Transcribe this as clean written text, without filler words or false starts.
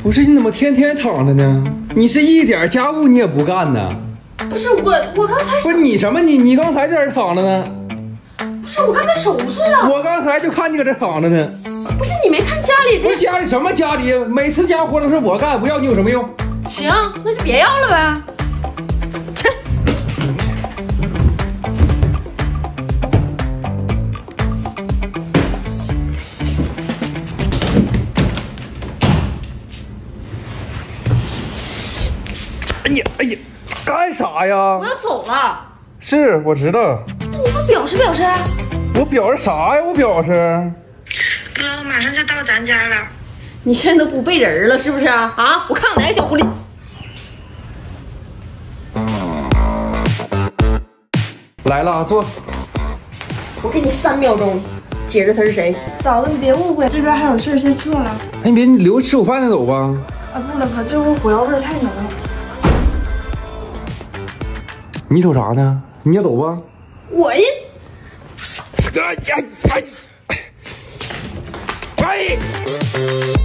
不是你怎么天天躺着呢？你是一点家务你也不干呢？ 不是我刚才不是你什么你刚才在这躺着呢？ 不是我刚才收拾了。 我刚才就看你搁这躺着呢。 不是你没看家里这家里什么家里？每次家活都是我干，不要你有什么用？ 行，那就别要了呗。切。 哎呀，干啥呀？ 我要走了。 是，我知道。 那你不表示？ 我表示啥呀？我表示。 哥，我马上就到咱家了。 你现在都不背人了是不是啊？啊！我看看哪个小狐狸。 来了，坐。 我给你3秒钟，接着他是谁？ 嫂子，你别误会，这边还有事先撤了。 哎，你别留吃午饭再走吧。 啊，不了哥，这屋火药味太浓了。 你瞅啥呢？你也走吧。 我呀， 哎。